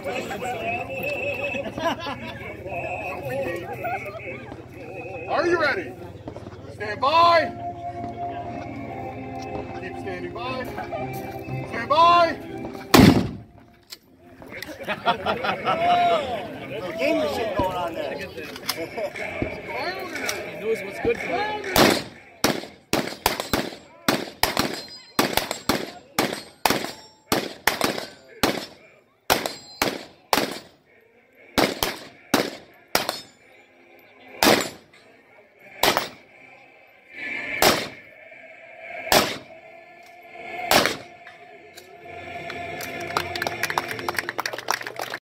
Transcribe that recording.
Are you ready? Stand by. Keep standing by. Stand by. There's a game machine going on there. He knows what's good for him.